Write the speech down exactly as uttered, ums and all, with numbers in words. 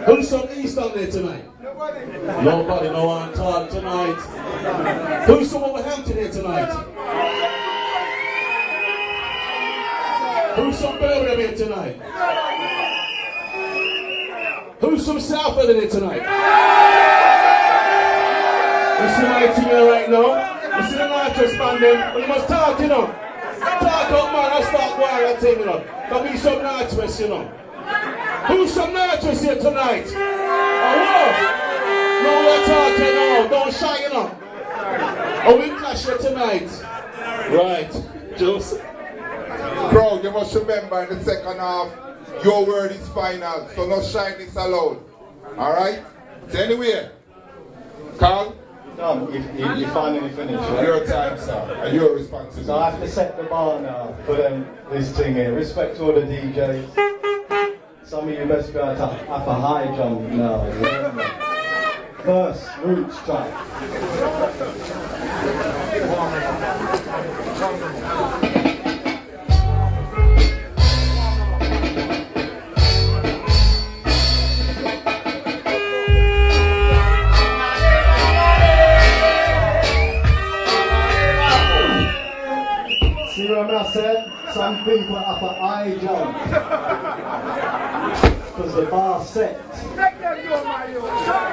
Who's from East on there tonight? Nobody. Nobody, no one talk tonight. Who's from Wolverhampton here tonight? Who's from Birmingham here tonight? Who's from Southend here tonight? You see my team here right now? You see the night responding? But you must talk, you know. Talk up, man. I start going that thing, you know. There'll be some Northwest, you know. Who's from Northwest here tonight? Oh, what? No, we're talking now. Don't shy, you know. Oh, we clash here tonight. Right. Joseph. Crowd, you must remember in the second half, your word is final, so no shine this alone. Alright? So anyway, Carl? No, you, you, you finally finished, right? Your time, sir, and your responsibility. So I have to set the bar now for them, this thing here. Respect to all the D Js. Some of you best be able to have a high jump now. Remember. First, Roots track. See what I said? Some people have a high jump. Because the bar set.